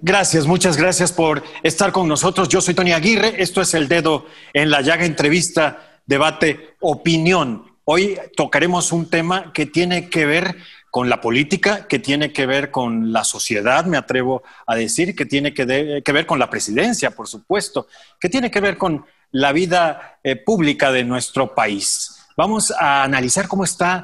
Gracias, muchas gracias por estar con nosotros. Yo soy Tony Aguirre, esto es El Dedo en la Llaga, entrevista, debate, opinión. Hoy tocaremos un tema que tiene que ver con la política, que tiene que ver con la sociedad, me atrevo a decir, que tiene que ver con la presidencia, por supuesto, que tiene que ver con la vida pública de nuestro país. Vamos a analizar cómo está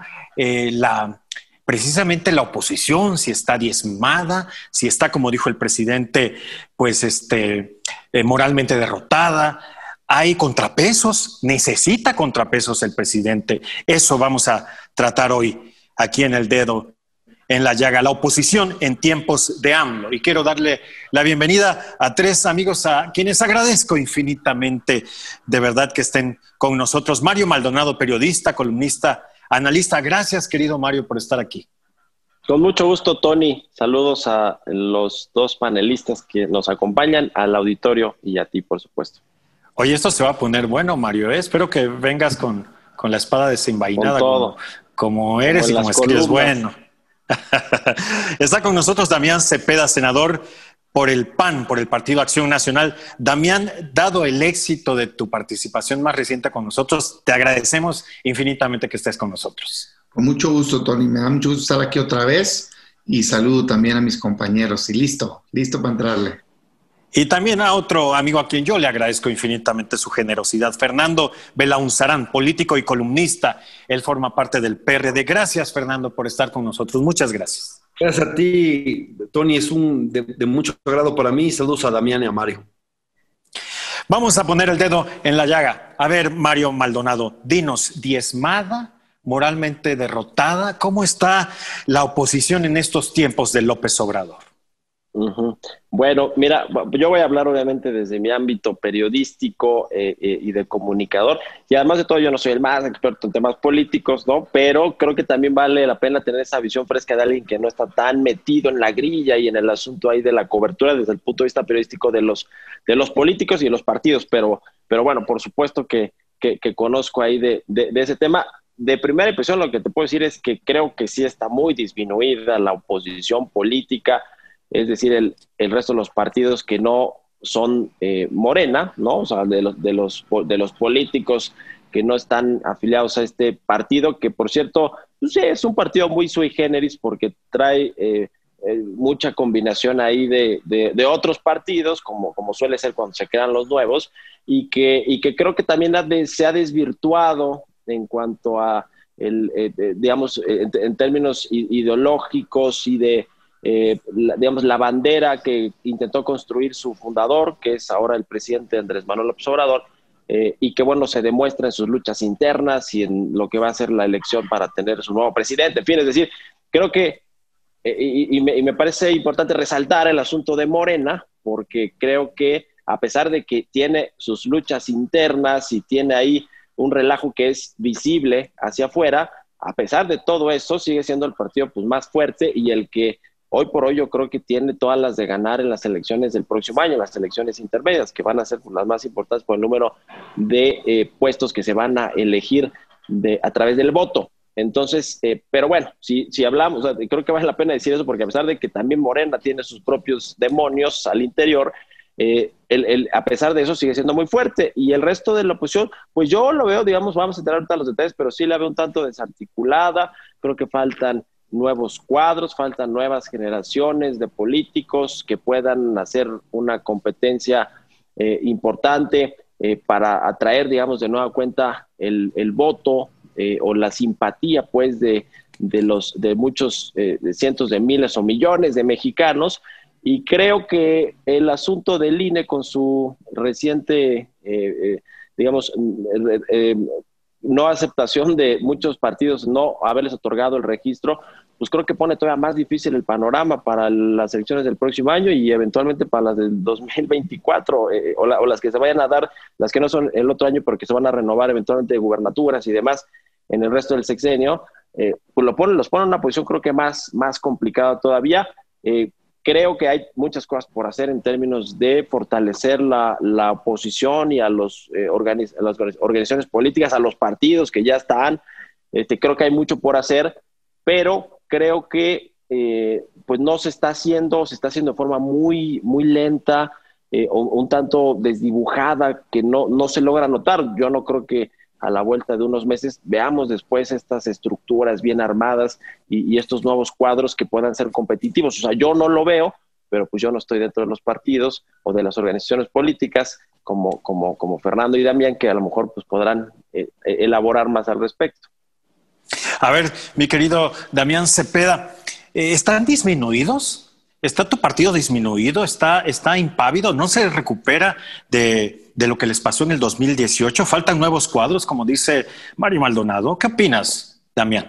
precisamente la oposición, si está diezmada, si está, como dijo el presidente, pues moralmente derrotada. Hay contrapesos, necesita contrapesos el presidente. Eso vamos a tratar hoy aquí en El Dedo en la Llaga, la oposición en tiempos de AMLO. Y quiero darle la bienvenida a tres amigos a quienes agradezco infinitamente, de verdad, que estén con nosotros. Mario Maldonado, periodista, columnista, analista. Gracias, querido Mario, por estar aquí. Con mucho gusto, Tony. Saludos a los dos panelistas que nos acompañan, al auditorio y a ti, por supuesto. Oye, esto se va a poner bueno, Mario. Espero que vengas con la espada desenvainada, como eres y como escribes. Bueno. Está con nosotros Damián Cepeda, senador por el PAN, por el Partido Acción Nacional. Damián, dado el éxito de tu participación más reciente con nosotros, te agradecemos infinitamente que estés con nosotros. Con mucho gusto, Tony. Me da mucho gusto estar aquí otra vez y saludo también a mis compañeros. Y listo para entrarle. Y también a otro amigo a quien yo le agradezco infinitamente su generosidad, Fernando Belaunzarán, político y columnista. Él forma parte del PRD. Gracias, Fernando, por estar con nosotros. Muchas gracias. Gracias a ti, Tony. Es de mucho agrado para mí. Saludos a Damián y a Mario. Vamos a poner el dedo en la llaga. A ver, Mario Maldonado, dinos, ¿diezmada, moralmente derrotada? ¿Cómo está la oposición en estos tiempos de López Obrador? Bueno, mira, yo voy a hablar obviamente desde mi ámbito periodístico y de comunicador, y además de todo yo no soy el más experto en temas políticos, ¿no? Pero creo que también vale la pena tener esa visión fresca de alguien que no está tan metido en la grilla y en el asunto ahí de la cobertura desde el punto de vista periodístico de los políticos y de los partidos, pero bueno, por supuesto que conozco ahí de ese tema. De primera impresión lo que te puedo decir es que creo que sí está muy disminuida la oposición política, es decir, el resto de los partidos que no son Morena, ¿no? O sea, de los políticos que no están afiliados a este partido, que por cierto, pues, es un partido muy sui generis porque trae mucha combinación ahí de otros partidos, como suele ser cuando se crean los nuevos, y que creo que también se ha desvirtuado en cuanto a, digamos, en términos ideológicos y de digamos, la bandera que intentó construir su fundador, que es ahora el presidente Andrés Manuel López Obrador, y que, bueno, se demuestra en sus luchas internas y en lo que va a ser la elección para tener su nuevo presidente. En fin, es decir, creo que, y me parece importante resaltar el asunto de Morena, porque creo que a pesar de que tiene sus luchas internas y tiene ahí un relajo que es visible hacia afuera, a pesar de todo eso, sigue siendo el partido pues más fuerte y el que hoy por hoy yo creo que tiene todas las de ganar en las elecciones del próximo año, las elecciones intermedias, que van a ser las más importantes por el número de puestos que se van a elegir a través del voto. Entonces, pero bueno, si hablamos, o sea, creo que vale la pena decir eso, porque a pesar de que también Morena tiene sus propios demonios al interior, a pesar de eso sigue siendo muy fuerte, y el resto de la oposición, pues yo lo veo, digamos, vamos a entrar ahorita a los detalles, pero sí la veo un tanto desarticulada. Creo que faltan nuevos cuadros, faltan nuevas generaciones de políticos que puedan hacer una competencia importante para atraer, digamos, de nueva cuenta el voto o la simpatía, pues, de muchos, de cientos de miles o millones de mexicanos. Y creo que el asunto del INE con su reciente, digamos, no aceptación de muchos partidos, no haberles otorgado el registro, pues creo que pone todavía más difícil el panorama para las elecciones del próximo año y eventualmente para las del 2024, o las que se vayan a dar, las que no son el otro año, pero que se van a renovar eventualmente de gubernaturas y demás en el resto del sexenio, pues los pone en una posición creo que más complicada todavía. Creo que hay muchas cosas por hacer en términos de fortalecer la oposición y a las organizaciones políticas, a los partidos que ya están. Creo que hay mucho por hacer, pero creo que pues no se está haciendo, se está haciendo de forma muy, muy lenta, un tanto desdibujada, que no se logra notar. Yo no creo que a la vuelta de unos meses veamos después estas estructuras bien armadas y estos nuevos cuadros que puedan ser competitivos. O sea, yo no lo veo, pero pues yo no estoy dentro de los partidos o de las organizaciones políticas como Fernando y Damián, que a lo mejor pues podrán elaborar más al respecto. A ver, mi querido Damián Cepeda, ¿están disminuidos? ¿Está tu partido disminuido? ¿Está impávido? ¿No se recupera de lo que les pasó en el 2018? ¿Faltan nuevos cuadros, como dice Mario Maldonado? ¿Qué opinas, Damián?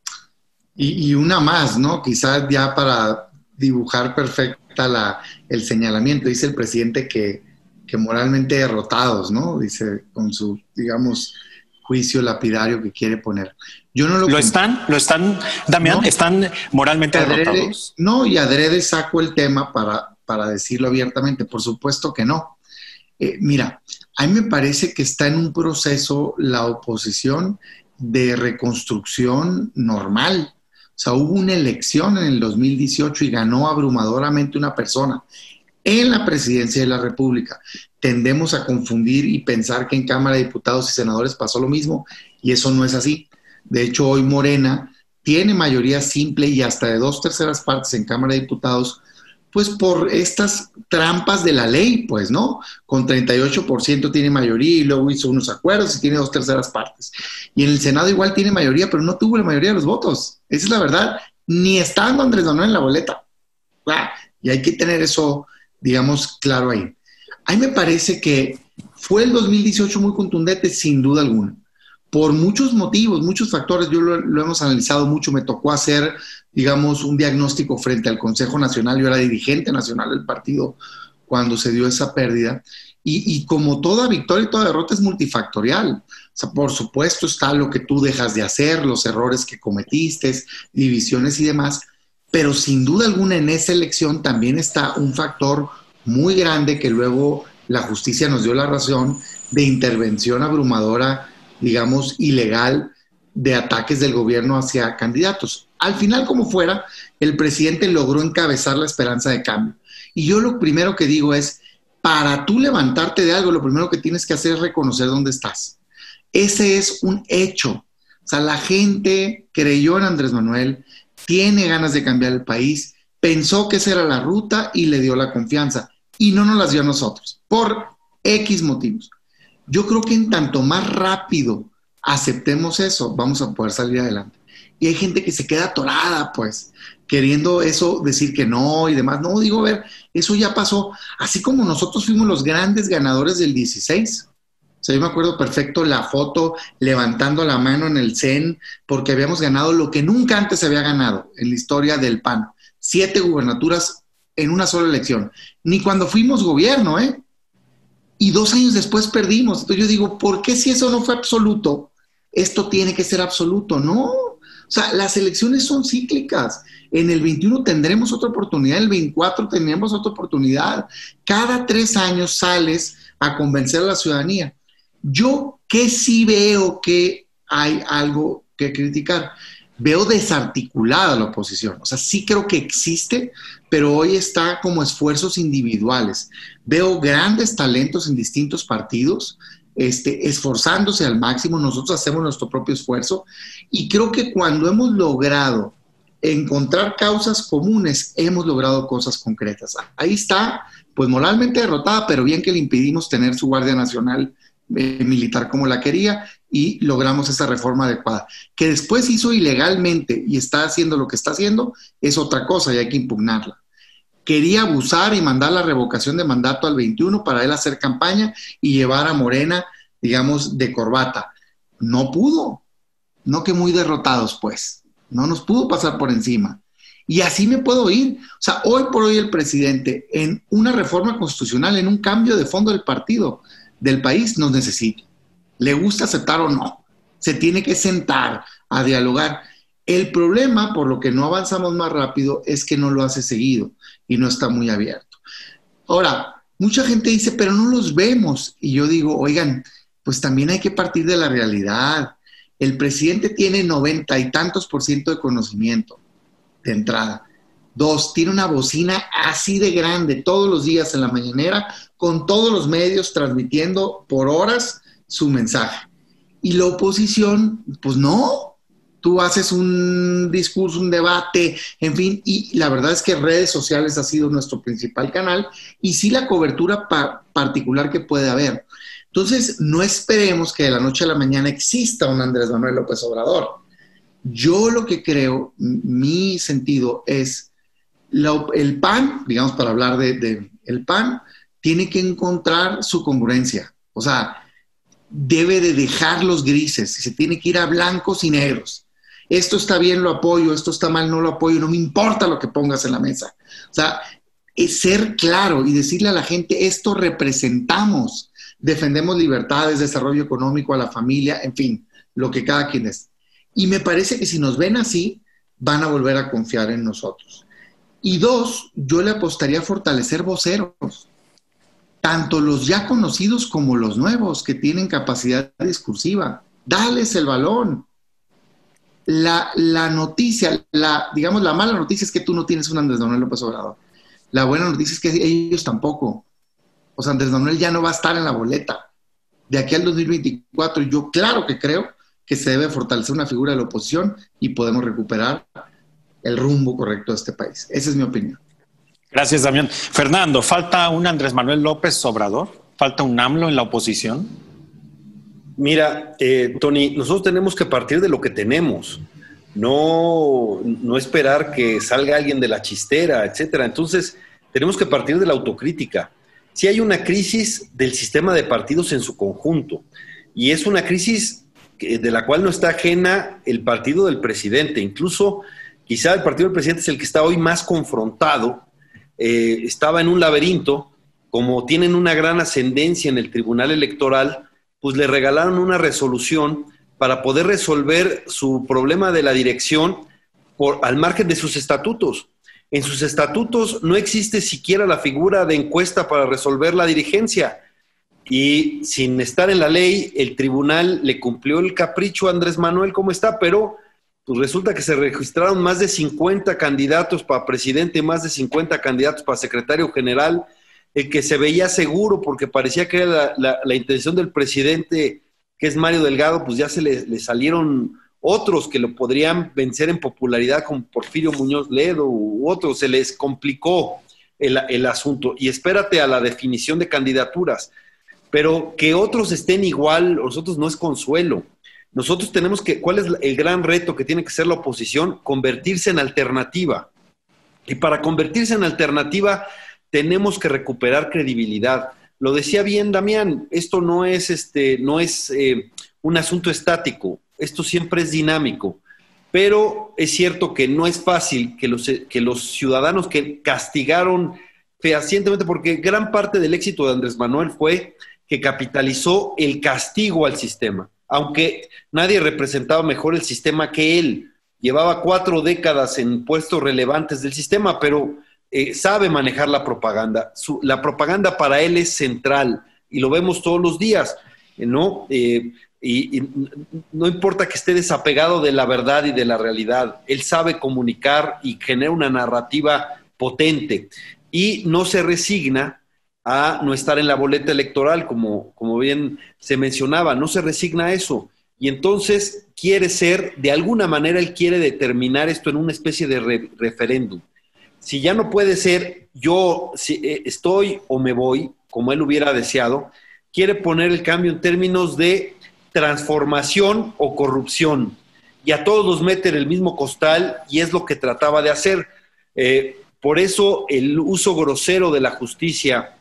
Y una más, ¿no? Quizás ya para dibujar perfecta el señalamiento. Dice el presidente que moralmente derrotados, ¿no? Dice con su, digamos, juicio lapidario que quiere poner. Yo no ¿Lo están, Damián? ¿No? ¿Están moralmente derrotados? No, y adrede saco el tema para decirlo abiertamente. Por supuesto que no. Mira, a mí me parece que está en un proceso la oposición de reconstrucción normal. O sea, hubo una elección en el 2018 y ganó abrumadoramente una persona en la presidencia de la República. Tendemos a confundir y pensar que en Cámara de Diputados y Senadores pasó lo mismo, y eso no es así. De hecho, hoy Morena tiene mayoría simple y hasta de 2/3 partes en Cámara de Diputados, pues por estas trampas de la ley, pues, ¿no? Con 38% tiene mayoría y luego hizo unos acuerdos y tiene 2/3 partes. Y en el Senado igual tiene mayoría, pero no tuvo la mayoría de los votos. Esa es la verdad. Ni estando Andrés Manuel en la boleta. Y hay que tener eso, digamos, claro ahí. A mí me parece que fue el 2018 muy contundente, sin duda alguna. Por muchos motivos, muchos factores, yo lo hemos analizado mucho, me tocó hacer, digamos, un diagnóstico frente al Consejo Nacional, yo era dirigente nacional del partido cuando se dio esa pérdida, y como toda victoria y toda derrota es multifactorial. O sea, por supuesto está lo que tú dejas de hacer, los errores que cometiste, divisiones y demás, pero sin duda alguna en esa elección también está un factor muy grande que luego la justicia nos dio la razón de intervención abrumadora, digamos, ilegal, de ataques del gobierno hacia candidatos. Al final, como fuera, el presidente logró encabezar la esperanza de cambio. Y yo lo primero que digo es, para tú levantarte de algo, lo primero que tienes que hacer es reconocer dónde estás. Ese es un hecho. O sea, la gente creyó en Andrés Manuel, tiene ganas de cambiar el país, pensó que esa era la ruta y le dio la confianza. Y no nos las dio a nosotros, por X motivos. Yo creo que en tanto más rápido aceptemos eso, vamos a poder salir adelante. Y hay gente que se queda atorada, pues, queriendo eso, decir que no y demás. No, digo, a ver, eso ya pasó. Así como nosotros fuimos los grandes ganadores del 16. O sea, yo me acuerdo perfecto la foto levantando la mano en el CEN, porque habíamos ganado lo que nunca antes se había ganado en la historia del PAN. 7 gubernaturas en una sola elección. Ni cuando fuimos gobierno, ¿eh? Y 2 años después perdimos. Entonces yo digo, ¿por qué si eso no fue absoluto, esto tiene que ser absoluto? No. O sea, las elecciones son cíclicas. En el 21 tendremos otra oportunidad, en el 24 tendremos otra oportunidad. Cada 3 años sales a convencer a la ciudadanía. Yo que sí veo que hay algo que criticar. Veo desarticulada la oposición. O sea, sí creo que existe, pero hoy está como esfuerzos individuales. Veo grandes talentos en distintos partidos, esforzándose al máximo. Nosotros hacemos nuestro propio esfuerzo y creo que cuando hemos logrado encontrar causas comunes, hemos logrado cosas concretas. Ahí está, pues moralmente derrotada, pero bien que le impedimos tener su Guardia Nacional militar como la quería y logramos esa reforma adecuada. Que después hizo ilegalmente y está haciendo lo que está haciendo es otra cosa y hay que impugnarla. Quería abusar y mandar la revocación de mandato al 21 para él hacer campaña y llevar a Morena, digamos, de corbata. No pudo. No, que muy derrotados, pues. No nos pudo pasar por encima. Y así me puedo ir. O sea, hoy por hoy el presidente, en una reforma constitucional, en un cambio de fondo del partido, del país, nos necesita. Le gusta aceptar o no. Se tiene que sentar a dialogar. El problema, por lo que no avanzamos más rápido, es que no lo hace seguido y no está muy abierto. Ahora, mucha gente dice, pero no los vemos. Y yo digo, oigan, pues también hay que partir de la realidad. El presidente tiene 90 y tantos % de conocimiento de entrada. Dos, tiene una bocina así de grande todos los días en la mañanera, con todos los medios transmitiendo por horas su mensaje. Y la oposición, pues no, tú haces un discurso, un debate, en fin, y la verdad es que redes sociales ha sido nuestro principal canal y sí la cobertura particular que puede haber. Entonces, no esperemos que de la noche a la mañana exista un Andrés Manuel López Obrador. Yo lo que creo, mi sentido es, el PAN, digamos para hablar de el PAN, tiene que encontrar su congruencia. O sea, debe de dejar los grises, se tiene que ir a blancos y negros. Esto está bien, lo apoyo, esto está mal, no lo apoyo, no me importa lo que pongas en la mesa. O sea, es ser claro y decirle a la gente, esto representamos, defendemos libertades, desarrollo económico, a la familia, en fin, lo que cada quien es. Y me parece que si nos ven así, van a volver a confiar en nosotros. Y dos, yo le apostaría a fortalecer voceros, tanto los ya conocidos como los nuevos que tienen capacidad discursiva. Dales el balón. La noticia, digamos, la mala noticia es que tú no tienes un Andrés Manuel López Obrador. La buena noticia es que ellos tampoco. O sea, Andrés Manuel ya no va a estar en la boleta. De aquí al 2024, yo claro que creo que se debe fortalecer una figura de la oposición y podemos recuperar el rumbo correcto de este país. Esa es mi opinión. Gracias, Damián. Fernando, ¿falta un Andrés Manuel López Obrador? ¿Falta un AMLO en la oposición? Mira, Tony, nosotros tenemos que partir de lo que tenemos, no esperar que salga alguien de la chistera, etcétera. Entonces, tenemos que partir de la autocrítica. Sí hay una crisis del sistema de partidos en su conjunto, y es una crisis de la cual no está ajena el partido del presidente. Incluso, quizá el partido del presidente es el que está hoy más confrontado. Estaba en un laberinto, como tienen una gran ascendencia en el Tribunal Electoral, pues le regalaron una resolución para poder resolver su problema de la dirección al margen de sus estatutos. En sus estatutos no existe siquiera la figura de encuesta para resolver la dirigencia. Y sin estar en la ley, el tribunal le cumplió el capricho a Andrés Manuel como está, pero pues resulta que se registraron más de 50 candidatos para presidente, más de 50 candidatos para secretario general. El que se veía seguro porque parecía que era la intención del presidente, que es Mario Delgado, pues ya se le salieron otros que lo podrían vencer en popularidad, como Porfirio Muñoz Ledo u otros. Se les complicó el asunto. Y espérate a la definición de candidaturas. Pero que otros estén igual, nosotros no es consuelo. Nosotros tenemos que, ¿cuál es el gran reto que tiene que ser la oposición? Convertirse en alternativa. Y para convertirse en alternativa tenemos que recuperar credibilidad. Lo decía bien Damián, esto no es un asunto estático, esto siempre es dinámico, pero es cierto que no es fácil que los ciudadanos que castigaron fehacientemente, porque gran parte del éxito de Andrés Manuel fue que capitalizó el castigo al sistema, aunque nadie representaba mejor el sistema que él. Llevaba 4 décadas en puestos relevantes del sistema, pero sabe manejar la propaganda. La propaganda para él es central y lo vemos todos los días, ¿no? Y no importa que esté desapegado de la verdad y de la realidad, él sabe comunicar y genera una narrativa potente y no se resigna a no estar en la boleta electoral, como bien se mencionaba, no se resigna a eso. Y entonces quiere ser, de alguna manera, él quiere determinar esto en una especie de referéndum. Si ya no puede ser yo estoy o me voy, como él hubiera deseado, quiere poner el cambio en términos de transformación o corrupción. Y a todos los mete en el mismo costal y es lo que trataba de hacer. Por eso el uso grosero de la justicia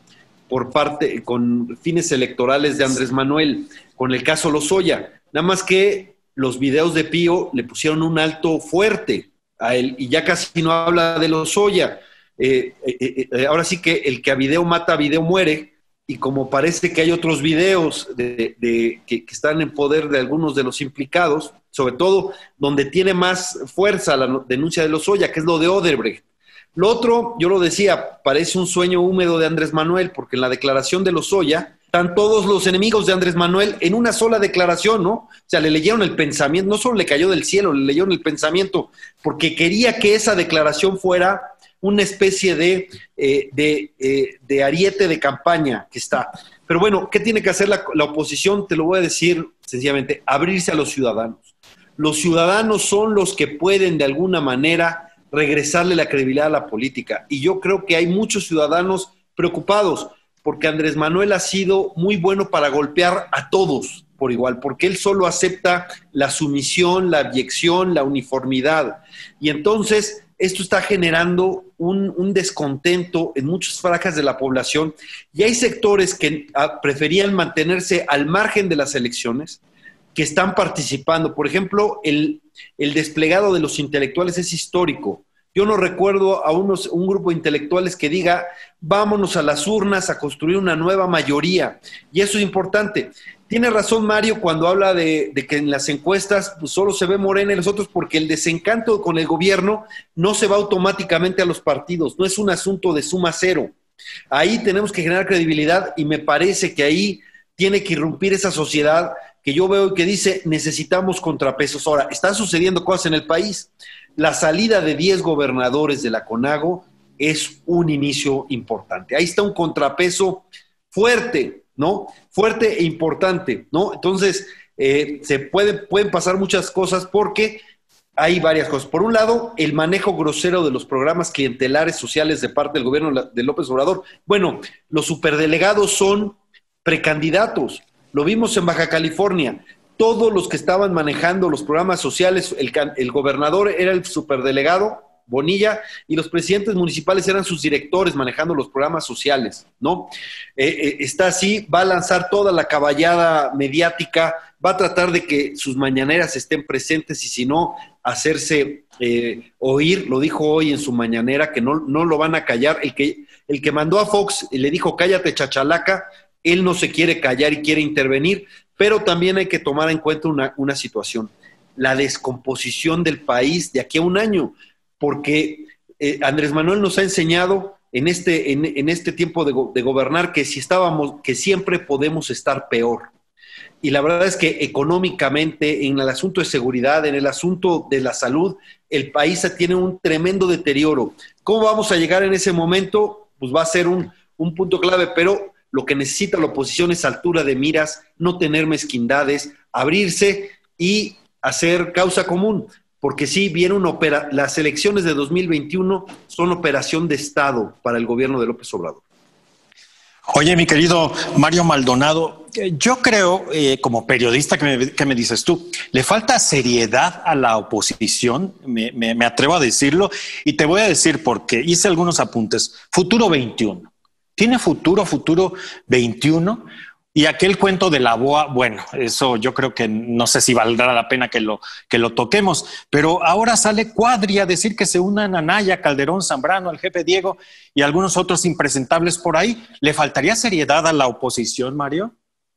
con fines electorales de Andrés Manuel, con el caso Lozoya. Nada más que los videos de Pío le pusieron un alto fuerte a él y ya casi no habla de Lozoya. Ahora sí que el que a video mata, a video muere, y como parece que hay otros videos que están en poder de algunos de los implicados, sobre todo donde tiene más fuerza la denuncia de Lozoya, que es lo de Odebrecht. Lo otro, yo lo decía, parece un sueño húmedo de Andrés Manuel, porque en la declaración de Lozoya están todos los enemigos de Andrés Manuel en una sola declaración, ¿no? O sea, le leyeron el pensamiento, no solo le cayó del cielo, le leyeron el pensamiento, porque quería que esa declaración fuera una especie de ariete de campaña que está. Pero bueno, ¿qué tiene que hacer la oposición? Te lo voy a decir sencillamente, abrirse a los ciudadanos. Los ciudadanos son los que pueden de alguna manera regresarle la credibilidad a la política. Y yo creo que hay muchos ciudadanos preocupados porque Andrés Manuel ha sido muy bueno para golpear a todos por igual, porque él solo acepta la sumisión, la abyección, la uniformidad. Y entonces esto está generando un descontento en muchas franjas de la población y hay sectores que preferían mantenerse al margen de las elecciones, que están participando. Por ejemplo, el desplegado de los intelectuales es histórico. Yo no recuerdo a un grupo de intelectuales que diga, vámonos a las urnas a construir una nueva mayoría. Y eso es importante. Tiene razón Mario cuando habla de que en las encuestas pues, solo se ve Morena y los otros porque el desencanto con el gobierno no se va automáticamente a los partidos. No es un asunto de suma cero. Ahí tenemos que generar credibilidad y me parece que ahí tiene que irrumpir esa sociedad que yo veo y que dice necesitamos contrapesos. Ahora, están sucediendo cosas en el país. La salida de 10 gobernadores de la CONAGO es un inicio importante. Ahí está un contrapeso fuerte, ¿no? Fuerte e importante, ¿no? Entonces, pueden pasar muchas cosas porque hay varias cosas. Por un lado, el manejo grosero de los programas clientelares sociales de parte del gobierno de López Obrador. Bueno, los superdelegados son precandidatos. Lo vimos en Baja California. Todos los que estaban manejando los programas sociales, el gobernador era el superdelegado, Bonilla, y los presidentes municipales eran sus directores manejando los programas sociales, ¿no? Está así, va a lanzar toda la caballada mediática, va a tratar de que sus mañaneras estén presentes y si no, hacerse oír. Lo dijo hoy en su mañanera, que no lo van a callar. El que mandó a Fox y le dijo, cállate chachalaca, él no se quiere callar y quiere intervenir, pero también hay que tomar en cuenta una situación, la descomposición del país de aquí a un año, porque Andrés Manuel nos ha enseñado en este tiempo de gobernar que que siempre podemos estar peor. Y la verdad es que económicamente, en el asunto de seguridad, en el asunto de la salud, el país tiene un tremendo deterioro. ¿Cómo vamos a llegar en ese momento? Pues va a ser un punto clave, pero lo que necesita la oposición es altura de miras, no tener mezquindades, abrirse y hacer causa común. Porque sí, viene las elecciones de 2021 son operación de Estado para el gobierno de López Obrador. Oye, mi querido Mario Maldonado, yo creo, como periodista, ¿qué me dices tú? Le falta seriedad a la oposición, me atrevo a decirlo, y te voy a decir por qué. Hice algunos apuntes. Futuro 21. ¿Tiene futuro 21? Y aquel cuento de la BOA, bueno, eso yo creo que no sé si valdrá la pena que lo toquemos, pero ahora sale Cuadri a decir que se unan a Naya, Calderón, Zambrano, el jefe Diego y algunos otros impresentables por ahí. ¿Le faltaría seriedad a la oposición, Mario?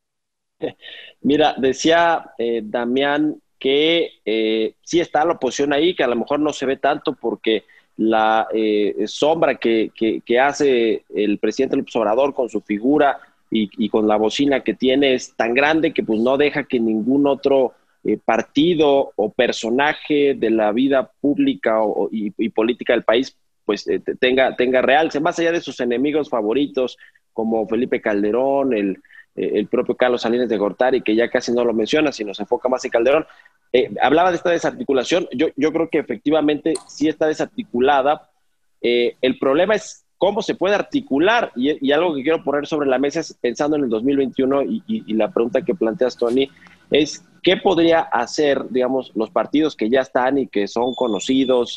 Mira, decía Damián que sí está la oposición ahí, que a lo mejor no se ve tanto porque la sombra que hace el presidente López Obrador con su figura y con la bocina que tiene es tan grande que pues no deja que ningún otro partido o personaje de la vida pública y política del país pues tenga realce, más allá de sus enemigos favoritos como Felipe Calderón, el propio Carlos Salinas de Gortari, que ya casi no lo menciona, sino se enfoca más en Calderón. Hablaba de esta desarticulación, yo creo que efectivamente sí está desarticulada. El problema es cómo se puede articular, y algo que quiero poner sobre la mesa es, pensando en el 2021, y la pregunta que planteas, Tony, es ¿qué podría hacer, digamos, los partidos que ya están y que son conocidos,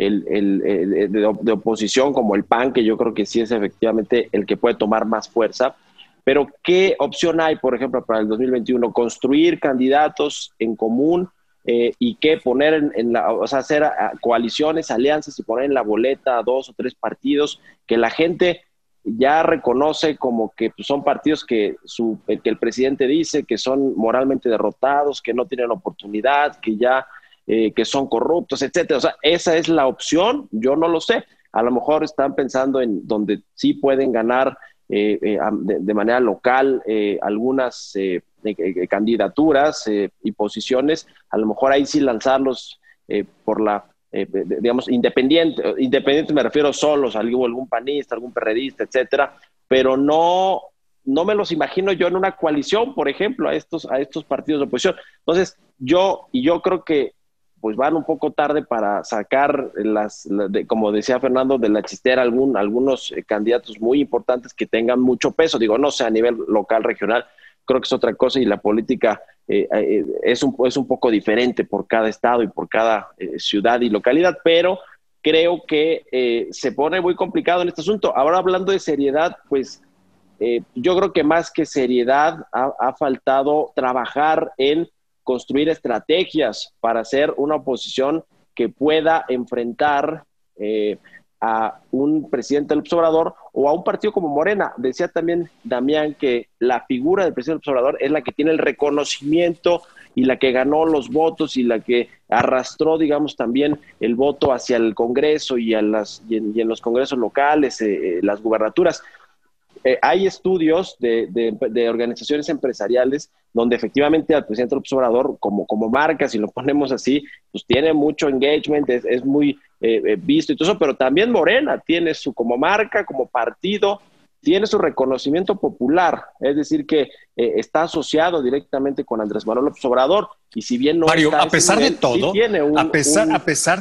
de oposición, como el PAN, que yo creo que sí es efectivamente el que puede tomar más fuerza? Pero ¿qué opción hay, por ejemplo, para el 2021? Construir candidatos en común y que poner hacer coaliciones, alianzas y poner en la boleta a 2 o 3 partidos que la gente ya reconoce como que pues, son partidos que el presidente dice que son moralmente derrotados, que no tienen oportunidad, que son corruptos, etcétera. O sea, esa es la opción. Yo no lo sé. A lo mejor están pensando en donde sí pueden ganar de manera local algunas candidaturas y posiciones, a lo mejor ahí sí lanzarlos por la digamos, independiente me refiero solos, algún panista, algún perredista, etcétera, pero no me los imagino yo en una coalición, por ejemplo, a estos partidos de oposición. Entonces, yo creo que pues van un poco tarde para sacar como decía Fernando, de la chistera algunos candidatos muy importantes que tengan mucho peso. Digo, no sé, a nivel local, regional, creo que es otra cosa y la política es un poco diferente por cada estado y por cada ciudad y localidad, pero creo que se pone muy complicado en este asunto. Ahora, hablando de seriedad, pues yo creo que más que seriedad ha faltado trabajar en construir estrategias para hacer una oposición que pueda enfrentar a un presidente López Obrador o a un partido como Morena. Decía también Damián que la figura del presidente López Obrador es la que tiene el reconocimiento y la que ganó los votos y la que arrastró, digamos, también el voto hacia el Congreso y en los congresos locales, las gubernaturas. Hay estudios de organizaciones empresariales donde efectivamente al presidente López Obrador, como marca, si lo ponemos así, pues tiene mucho engagement, es muy visto y todo eso, pero también Morena tiene como marca, como partido, tiene su reconocimiento popular, es decir, que está asociado directamente con Andrés Manuel López Obrador, y si bien no Mario, está a pesar nivel, de todo, sí tiene a pesar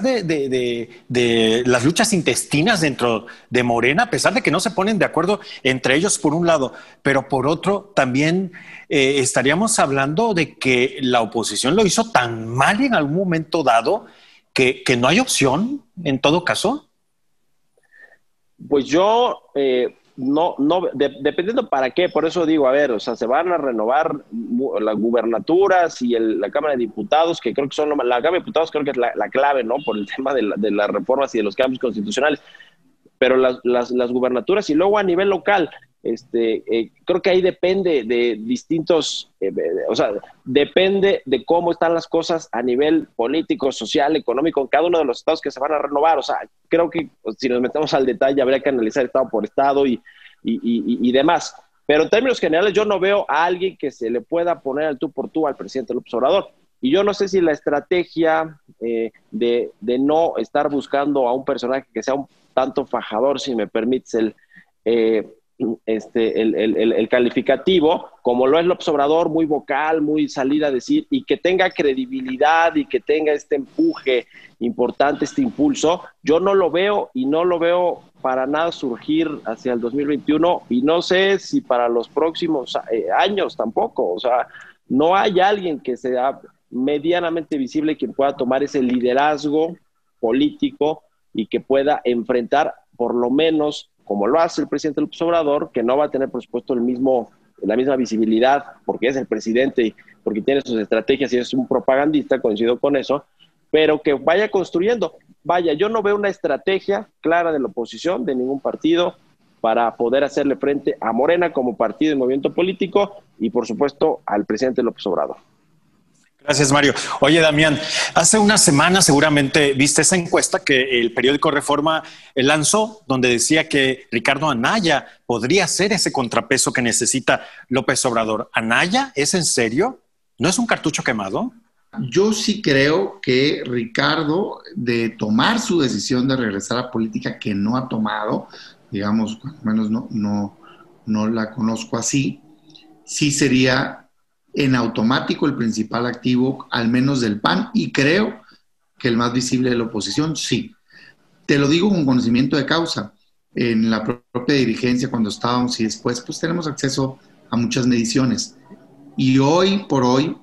de las luchas intestinas dentro de Morena, a pesar de que no se ponen de acuerdo entre ellos por un lado, pero por otro también estaríamos hablando de que la oposición lo hizo tan mal en algún momento dado que no hay opción en todo caso. Pues yo... dependiendo para qué, por eso digo, a ver, o sea, se van a renovar las gubernaturas y la Cámara de Diputados, que creo que son, la Cámara de Diputados creo que es la clave, ¿no? Por el tema de las reformas y de los cambios constitucionales, pero las gubernaturas y luego a nivel local, creo que ahí depende de distintos, o sea, depende de cómo están las cosas a nivel político, social, económico en cada uno de los estados que se van a renovar. O sea, creo que si nos metemos al detalle habría que analizar estado por estado y demás. Pero en términos generales yo no veo a alguien que se le pueda poner al tú por tú al presidente López Obrador. Y yo no sé si la estrategia de no estar buscando a un personaje que sea un tanto fajador, si me permites el calificativo, como lo es López Obrador, muy vocal, muy salida a decir, y que tenga credibilidad y que tenga este empuje importante, este impulso, yo no lo veo y no lo veo para nada surgir hacia el 2021 y no sé si para los próximos años tampoco. O sea, no hay alguien que sea medianamente visible quien pueda tomar ese liderazgo político y que pueda enfrentar por lo menos como lo hace el presidente López Obrador, que no va a tener, por supuesto, la misma visibilidad, porque es el presidente y porque tiene sus estrategias y es un propagandista, coincido con eso, pero que vaya construyendo. Vaya, yo no veo una estrategia clara de la oposición, de ningún partido, para poder hacerle frente a Morena como partido y movimiento político y, por supuesto, al presidente López Obrador. Gracias, Mario. Oye, Damián, hace una semana seguramente viste esa encuesta que el periódico Reforma lanzó, donde decía que Ricardo Anaya podría ser ese contrapeso que necesita López Obrador. ¿Anaya es en serio? ¿No es un cartucho quemado? Yo sí creo que Ricardo, de tomar su decisión de regresar a política que no ha tomado, digamos, al menos no la conozco así, sí sería en automático el principal activo, al menos del PAN, y creo que el más visible de la oposición, sí. Te lo digo con conocimiento de causa. En la propia dirigencia, cuando estábamos y después, pues tenemos acceso a muchas mediciones. Y hoy por hoy,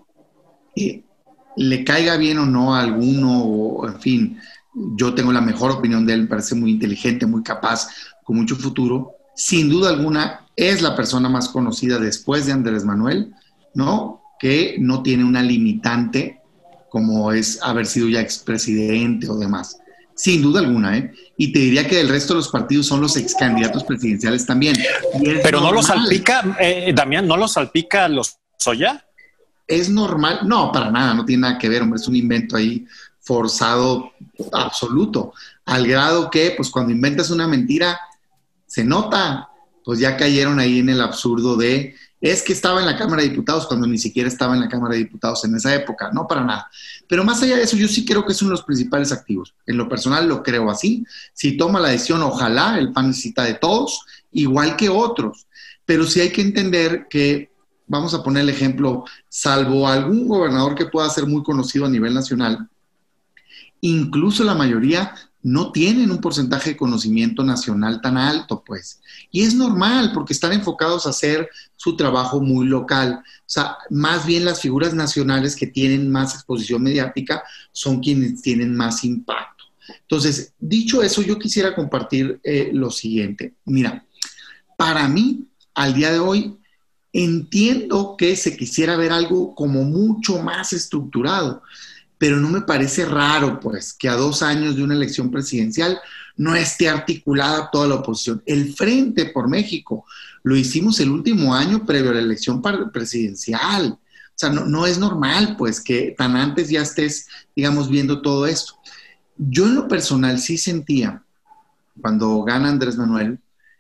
le caiga bien o no a alguno, o en fin, yo tengo la mejor opinión de él, me parece muy inteligente, muy capaz, con mucho futuro. Sin duda alguna, es la persona más conocida después de Andrés Manuel, ¿no? Que no tiene una limitante como es haber sido ya expresidente o demás. Sin duda alguna, ¿eh? Y te diría que el resto de los partidos son los excandidatos presidenciales también. Pero no los salpica, Damián, ¿no los salpica los Lozoya? Es normal, no, para nada, no tiene nada que ver, hombre, es un invento ahí forzado absoluto, al grado que, pues cuando inventas una mentira, se nota, pues ya cayeron ahí en el absurdo de es que estaba en la Cámara de Diputados cuando ni siquiera estaba en la Cámara de Diputados en esa época, no para nada. Pero más allá de eso, yo sí creo que es uno de los principales activos. En lo personal lo creo así. Si toma la decisión, ojalá, el PAN necesita de todos, igual que otros. Pero sí hay que entender que, vamos a poner el ejemplo, salvo algún gobernador que pueda ser muy conocido a nivel nacional, incluso la mayoría no tienen un porcentaje de conocimiento nacional tan alto, pues. Y es normal, porque están enfocados a hacer su trabajo muy local. O sea, más bien las figuras nacionales que tienen más exposición mediática son quienes tienen más impacto. Entonces, dicho eso, yo quisiera compartir lo siguiente. Mira, para mí, al día de hoy, entiendo que se quisiera ver algo como mucho más estructurado, pero no me parece raro, pues, que a 2 años de una elección presidencial no esté articulada toda la oposición. El Frente por México lo hicimos el último año previo a la elección presidencial. O sea, no es normal, pues, que tan antes ya estés, digamos, viendo todo esto. Yo en lo personal sí sentía, cuando gana Andrés Manuel,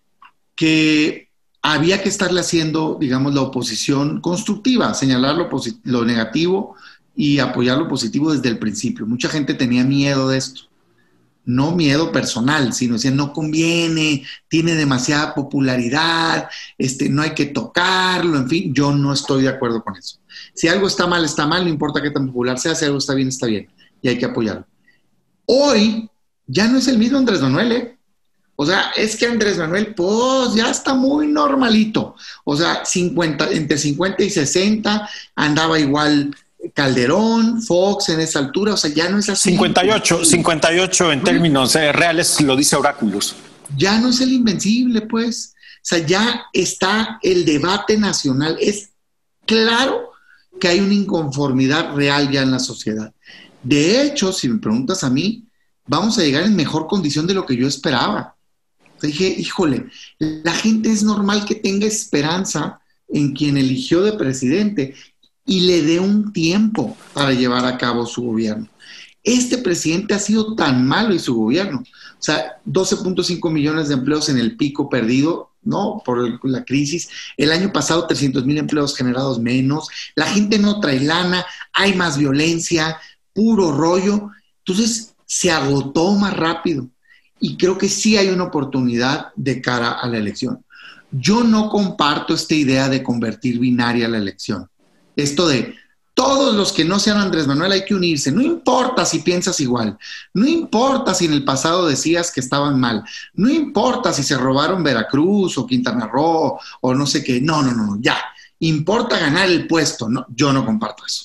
que había que estarle haciendo, digamos, la oposición constructiva, señalar lo negativo y apoyar lo positivo desde el principio. Mucha gente tenía miedo de esto. No miedo personal, sino decían, no conviene, tiene demasiada popularidad, no hay que tocarlo, en fin, yo no estoy de acuerdo con eso. Si algo está mal, no importa qué tan popular sea, si algo está bien, y hay que apoyarlo. Hoy ya no es el mismo Andrés Manuel, ¿eh? O sea, es que Andrés Manuel, pues, ya está muy normalito. O sea, entre 50 y 60 andaba igual Calderón, Fox en esa altura, o sea, ya no es así. 58 en términos reales, lo dice Oráculos. Ya no es el invencible, pues. O sea, ya está el debate nacional. Es claro que hay una inconformidad real ya en la sociedad. De hecho, si me preguntas a mí, vamos a llegar en mejor condición de lo que yo esperaba. O sea, dije, híjole, la gente es normal que tenga esperanza en quien eligió de presidente y le dé un tiempo para llevar a cabo su gobierno. Este presidente ha sido tan malo y su gobierno. O sea, 12.5 millones de empleos en el pico perdido, ¿no? Por la crisis. El año pasado 300,000 empleos generados menos. La gente no trae lana, hay más violencia, puro rollo. Entonces se agotó más rápido. Y creo que sí hay una oportunidad de cara a la elección. Yo no comparto esta idea de convertir binaria la elección. Esto de todos los que no sean Andrés Manuel hay que unirse. No importa si piensas igual. No importa si en el pasado decías que estaban mal. No importa si se robaron Veracruz o Quintana Roo o no sé qué. No, ya. Importa ganar el puesto. No, yo no comparto eso.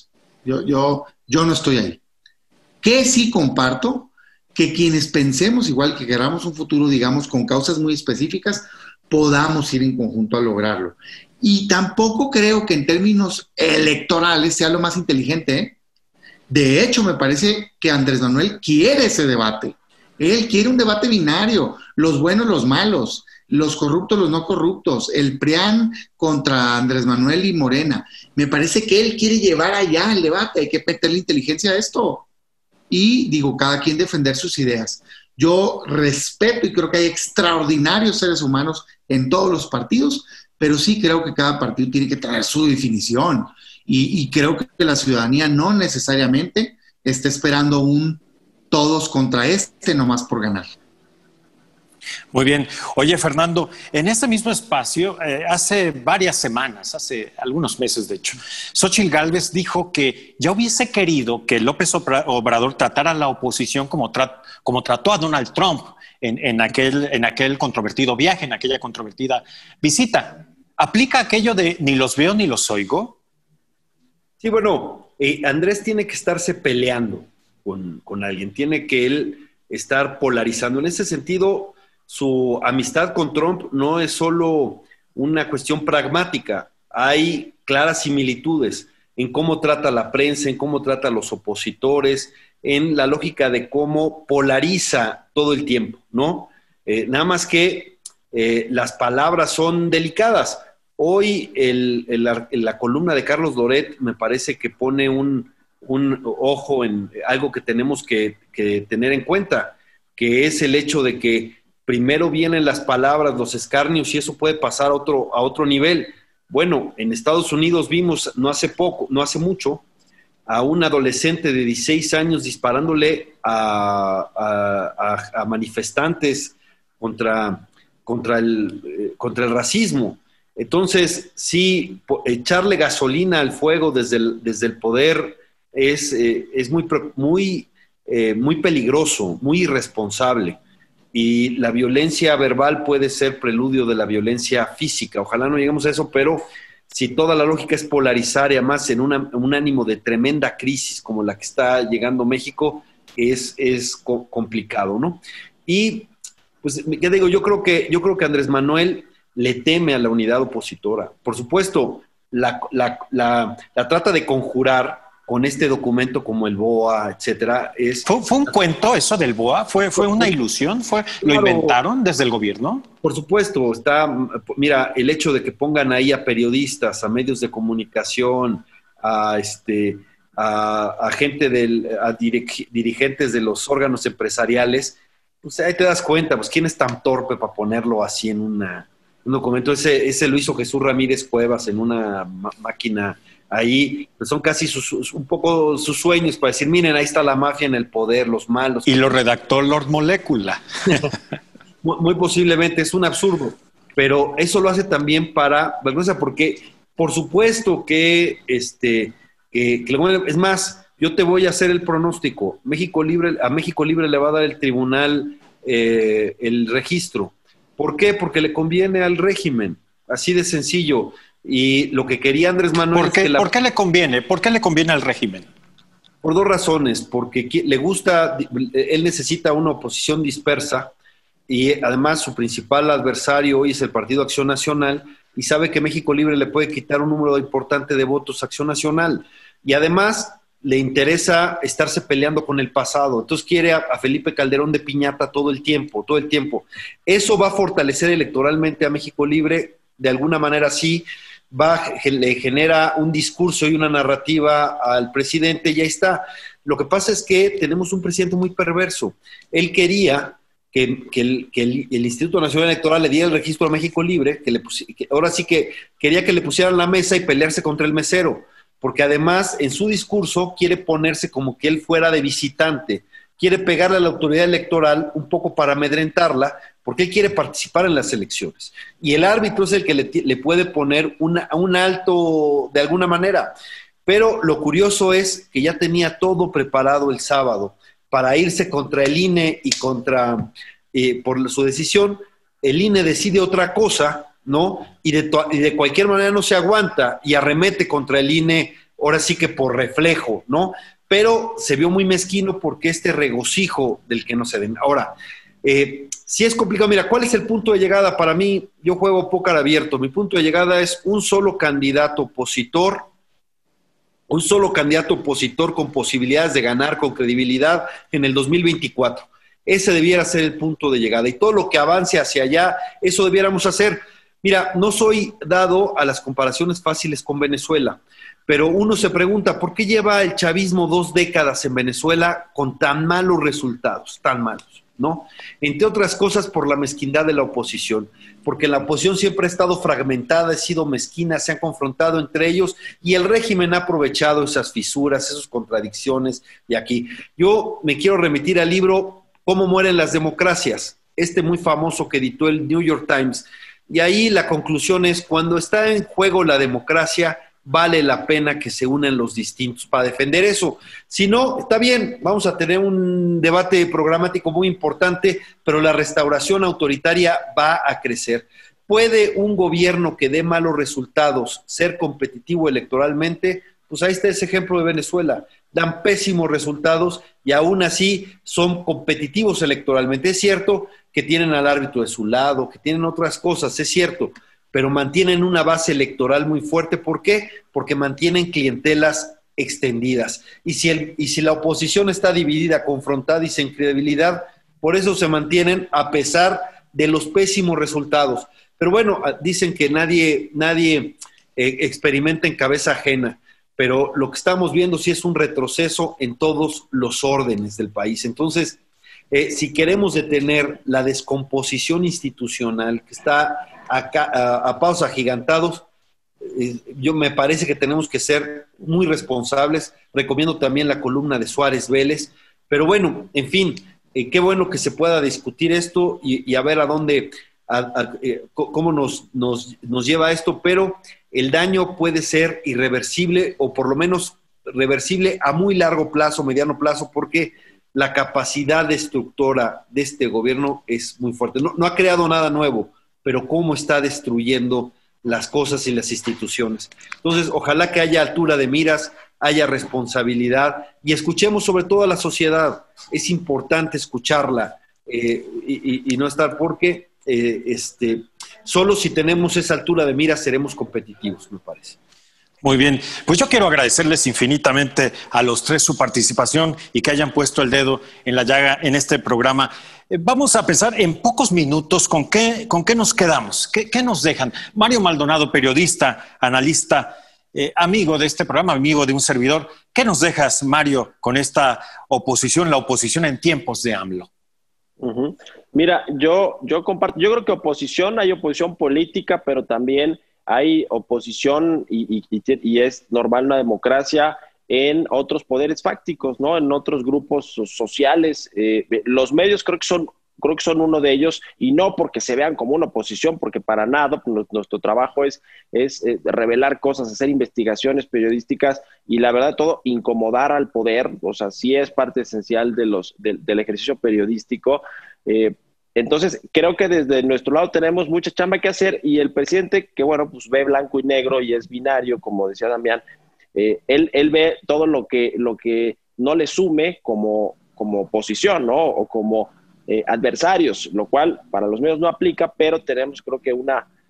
Yo no estoy ahí. ¿Qué sí comparto? Que quienes pensemos igual, que queramos un futuro, digamos, con causas muy específicas, podamos ir en conjunto a lograrlo. Y tampoco creo que en términos electorales sea lo más inteligente, ¿eh? De hecho, me parece que Andrés Manuel quiere ese debate. Él quiere un debate binario, los buenos, los malos, los corruptos, los no corruptos, el PRIAN contra Andrés Manuel y Morena. Me parece que él quiere llevar allá el debate, hay que meterle inteligencia a esto. Y digo, cada quien defender sus ideas. Yo respeto y creo que hay extraordinarios seres humanos en todos los partidos, pero sí creo que cada partido tiene que traer su definición. Y creo que la ciudadanía no necesariamente está esperando un todos contra nomás por ganar. Muy bien. Oye, Fernando, en este mismo espacio, hace varias semanas, hace algunos meses de hecho, Xóchitl Gálvez dijo que ya hubiese querido que López Obrador tratara a la oposición como trató a Donald Trump en aquel controvertido viaje, en aquella controvertida visita. ¿Aplica aquello de ni los veo ni los oigo? Sí, bueno, Andrés tiene que estarse peleando con alguien, tiene que él estar polarizando. En ese sentido, su amistad con Trump no es solo una cuestión pragmática, hay claras similitudes en cómo trata la prensa, en cómo trata a los opositores, en la lógica de cómo polariza todo el tiempo, ¿no? Nada más que las palabras son delicadas. Hoy la columna de Carlos Loret me parece que pone un ojo en algo que tenemos que tener en cuenta, que es el hecho de que primero vienen las palabras, los escarnios, y eso puede pasar a otro nivel. Bueno, en Estados Unidos vimos no hace mucho, a un adolescente de 16 años disparándole a manifestantes contra el racismo. Entonces, sí, echarle gasolina al fuego desde el poder es muy peligroso, muy irresponsable. Y la violencia verbal puede ser preludio de la violencia física. Ojalá no lleguemos a eso, pero si toda la lógica es polarizar y además en un ánimo de tremenda crisis como la que está llegando México, es complicado, ¿no? Y, pues, ¿qué digo? Yo creo que Andrés Manuel le teme a la unidad opositora. Por supuesto, la trata de conjurar con este documento como el BOA, etcétera. ¿Fue un cuento eso del BOA? ¿Fue una ilusión? ¿Lo inventaron desde el gobierno? Por supuesto, mira, el hecho de que pongan ahí a periodistas, a medios de comunicación, a gente dirigentes de los órganos empresariales, pues ahí te das cuenta, pues quién es tan torpe para ponerlo así en un documento. Ese lo hizo Jesús Ramírez Cuevas en una máquina. Ahí pues son casi un poco sus sueños para decir, miren, ahí está la mafia en el poder, los malos. Y lo redactó Lord Molecula. Muy posiblemente, es un absurdo, pero eso lo hace también porque por supuesto que es más, yo te voy a hacer el pronóstico. A México Libre le va a dar el tribunal el registro. ¿Por qué? Porque le conviene al régimen, así de sencillo. Y lo que quería Andrés Manuel... ¿Por qué le conviene? ¿Por qué le conviene al régimen? Por dos razones. Porque él necesita una oposición dispersa y además su principal adversario hoy es el Partido Acción Nacional y sabe que México Libre le puede quitar un número importante de votos a Acción Nacional. Y además le interesa estarse peleando con el pasado. Entonces quiere a Felipe Calderón de piñata todo el tiempo. Eso va a fortalecer electoralmente a México Libre, de alguna manera sí. Le genera un discurso y una narrativa al presidente y ahí está. Lo que pasa es que tenemos un presidente muy perverso. Él quería que el Instituto Nacional Electoral le diera el registro a México Libre, ahora sí que quería que le pusieran la mesa y pelearse contra el mesero, porque además en su discurso quiere ponerse como que él fuera de visitante, quiere pegarle a la autoridad electoral un poco para amedrentarla, porque él quiere participar en las elecciones. Y el árbitro es el que le puede poner un alto de alguna manera. Pero lo curioso es que ya tenía todo preparado el sábado para irse contra el INE y por su decisión. El INE decide otra cosa, ¿no? Y de cualquier manera no se aguanta y arremete contra el INE, ahora sí que por reflejo, ¿no? Pero se vio muy mezquino porque este regocijo del que no se den. Ahora, sí es complicado. Mira, ¿cuál es el punto de llegada? Para mí, yo juego póker abierto. Mi punto de llegada es un solo candidato opositor con posibilidades de ganar con credibilidad en el 2024. Ese debiera ser el punto de llegada. Y todo lo que avance hacia allá, eso debiéramos hacer. Mira, no soy dado a las comparaciones fáciles con Venezuela, pero uno se pregunta, ¿por qué lleva el chavismo 2 décadas en Venezuela con tan malos resultados, tan malos? ¿No? Entre otras cosas por la mezquindad de la oposición, porque la oposición siempre ha estado fragmentada, ha sido mezquina, se han confrontado entre ellos y el régimen ha aprovechado esas fisuras, esas contradicciones. Y aquí yo me quiero remitir al libro ¿Cómo mueren las democracias? Muy famoso que editó el New York Times. Y ahí la conclusión es, cuando está en juego la democracia, vale la pena que se unan los distintos para defender eso. Si no, está bien, vamos a tener un debate programático muy importante, pero la restauración autoritaria va a crecer. ¿Puede un gobierno que dé malos resultados ser competitivo electoralmente? Pues ahí está ese ejemplo de Venezuela. Dan pésimos resultados y aún así son competitivos electoralmente. Es cierto que tienen al árbitro de su lado, que tienen otras cosas, es cierto, pero mantienen una base electoral muy fuerte. ¿Por qué? Porque mantienen clientelas extendidas. Y si la oposición está dividida, confrontada y sin credibilidad, por eso se mantienen a pesar de los pésimos resultados. Pero bueno, dicen que nadie experimenta en cabeza ajena, pero lo que estamos viendo sí es un retroceso en todos los órdenes del país. Entonces, si queremos detener la descomposición institucional que está a pasos agigantados, yo me parece que tenemos que ser muy responsables. Recomiendo también la columna de Suárez Vélez. Pero bueno, en fin, qué bueno que se pueda discutir esto y a ver a dónde, cómo nos lleva esto, pero el daño puede ser irreversible o por lo menos reversible a muy largo plazo, mediano plazo, porque la capacidad destructora de este gobierno es muy fuerte. No ha creado nada nuevo, pero cómo está destruyendo las cosas y las instituciones. Entonces, ojalá que haya altura de miras, haya responsabilidad y escuchemos sobre todo a la sociedad. Es importante escucharla y no estar porque solo si tenemos esa altura de miras seremos competitivos, me parece. Muy bien, pues yo quiero agradecerles infinitamente a los tres su participación y que hayan puesto el dedo en la llaga en este programa. Vamos a pensar en pocos minutos con qué nos quedamos, qué nos dejan. Mario Maldonado, periodista, analista, amigo de este programa, amigo de un servidor. ¿Qué nos dejas, Mario, con esta oposición, la oposición en tiempos de AMLO? Uh-huh. Mira, yo comparto, yo creo que hay oposición política, pero también hay oposición y es normal una democracia en otros poderes fácticos, ¿no? En otros grupos sociales. Los medios creo que son uno de ellos, y no porque se vean como una oposición, porque para nada. Nuestro trabajo es revelar cosas, hacer investigaciones periodísticas y la verdad todo incomodar al poder. O sea, sí es parte esencial del ejercicio periodístico. Entonces, creo que desde nuestro lado tenemos mucha chamba que hacer, y el presidente, que bueno, pues ve blanco y negro y es binario, como decía Damián, él ve todo lo que no le sume como oposición, ¿no? O como adversarios, lo cual para los medios no aplica, pero tenemos creo que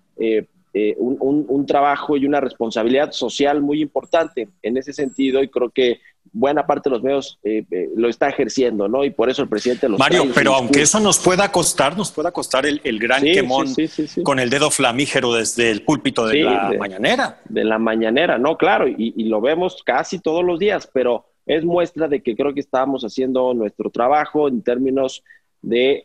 un trabajo y una responsabilidad social muy importante en ese sentido, y creo que buena parte de los medios lo está ejerciendo, ¿no? Y por eso el presidente los Mario, pero aunque eso nos pueda costar el gran quemón con el dedo flamígero desde el púlpito de la mañanera. De la mañanera, no, claro, y lo vemos casi todos los días, pero es muestra de que creo que estamos haciendo nuestro trabajo en términos de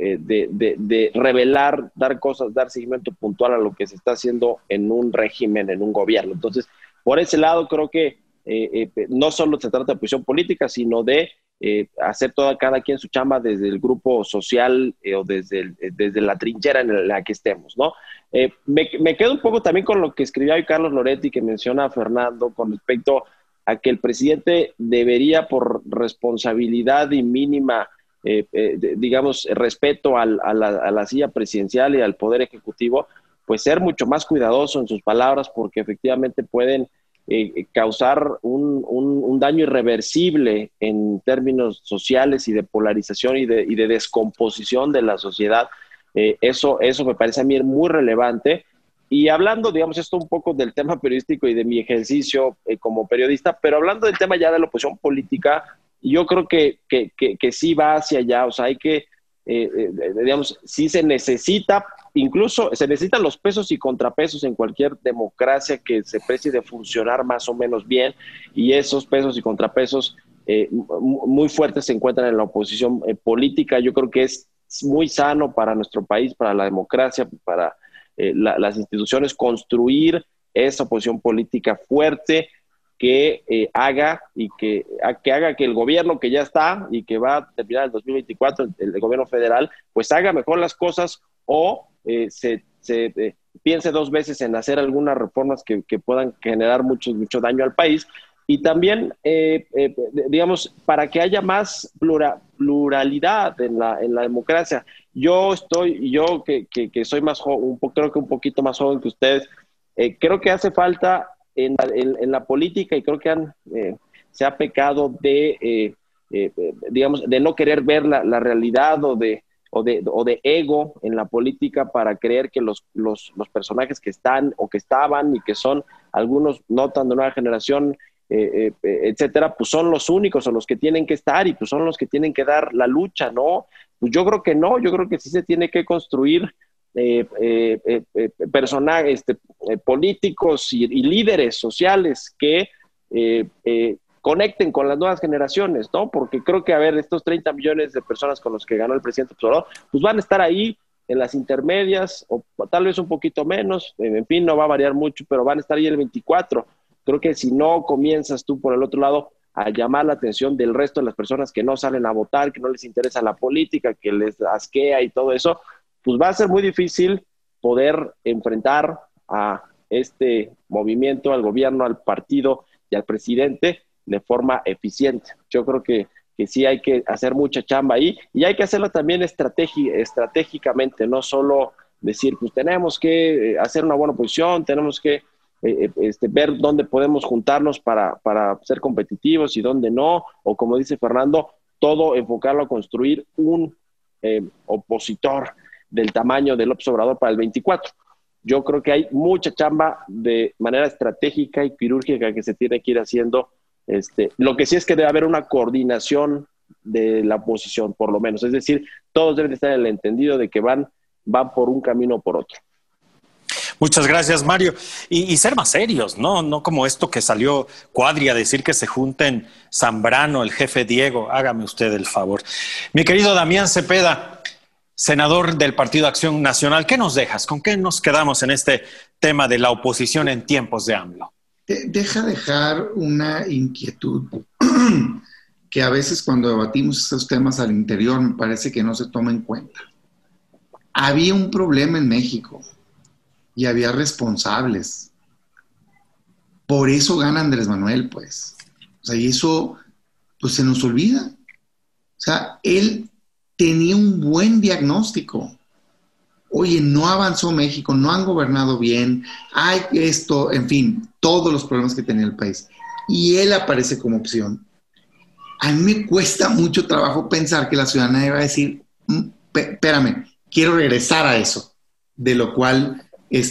revelar, dar seguimiento puntual a lo que se está haciendo en un régimen, en un gobierno. Entonces, por ese lado creo que no solo se trata de posición política, sino de hacer cada quien su chamba desde el grupo social o desde la trinchera en la que estemos, ¿no? Me quedo un poco también con lo que escribió hoy Carlos Loretti, que menciona a Fernando con respecto a que el presidente debería, por responsabilidad y mínima digamos, respeto a la silla presidencial y al poder ejecutivo, pues ser mucho más cuidadoso en sus palabras, porque efectivamente pueden causar un daño irreversible en términos sociales y de polarización y de descomposición de la sociedad. Eso me parece a mí muy relevante. Y hablando, digamos, esto un poco del tema periodístico y de mi ejercicio como periodista, pero hablando del tema ya de la oposición política, yo creo que sí va hacia allá. O sea, hay que, digamos, sí se necesita, incluso se necesitan los pesos y contrapesos en cualquier democracia que se precie de funcionar más o menos bien, y esos pesos y contrapesos muy fuertes se encuentran en la oposición política. Yo creo que es muy sano para nuestro país, para la democracia, para las instituciones, construir esa oposición política fuerte que haga que el gobierno que ya está y que va a terminar el 2024, el gobierno federal, pues haga mejor las cosas, o se piense dos veces en hacer algunas reformas que puedan generar mucho daño al país. Y también, digamos, para que haya más pluralidad en la democracia. Yo que soy más joven, creo que un poquito más joven que ustedes, creo que hace falta en la política, y creo que se ha pecado digamos, de no querer ver la realidad o de ego en la política, para creer que los personajes que están o que estaban y que son algunos no tan de nueva generación, etcétera, pues son los únicos o los que tienen que estar, y pues son los que tienen que dar la lucha, ¿no? Pues yo creo que no, yo creo que sí se tiene que construir personajes políticos y líderes sociales que conecten con las nuevas generaciones, ¿no? Porque creo que, a ver, estos 30 millones de personas con los que ganó el presidente Obrador, pues van a estar ahí en las intermedias, o tal vez un poquito menos, en fin, no va a variar mucho, pero van a estar ahí el 24. Creo que si no comienzas tú por el otro lado a llamar la atención del resto de las personas que no salen a votar, que no les interesa la política, que les asquea y todo eso, pues va a ser muy difícil poder enfrentar a este movimiento, al gobierno, al partido y al presidente de forma eficiente. Yo creo que sí hay que hacer mucha chamba ahí y hay que hacerlo también estratégicamente, no solo decir, pues tenemos que hacer una buena posición, tenemos que ver dónde podemos juntarnos para ser competitivos y dónde no, o como dice Fernando, todo enfocarlo a construir un opositor del tamaño de López Obrador para el 24. Yo creo que hay mucha chamba de manera estratégica y quirúrgica que se tiene que ir haciendo. Lo que sí es que debe haber una coordinación de la oposición, por lo menos. Es decir, todos deben estar en el entendido de que van por un camino o por otro. Muchas gracias, Mario. Y ser más serios, ¿no? No como esto que salió Cuadri a decir que se junten Zambrano, el jefe Diego. Hágame usted el favor. Mi querido Damián Cepeda, senador del Partido Acción Nacional, ¿qué nos dejas? ¿Con qué nos quedamos en este tema de la oposición en tiempos de AMLO? Dejar una inquietud que a veces cuando debatimos estos temas al interior me parece que no se toma en cuenta. Había un problema en México y había responsables. Por eso gana Andrés Manuel, pues. O sea, y eso pues se nos olvida. O sea, él tenía un buen diagnóstico. Oye, no avanzó México, no han gobernado bien, hay esto, en fin, todos los problemas que tenía el país. Y él aparece como opción. A mí me cuesta mucho trabajo pensar que la ciudadanía va a decir, espérame, quiero regresar a eso, de lo cual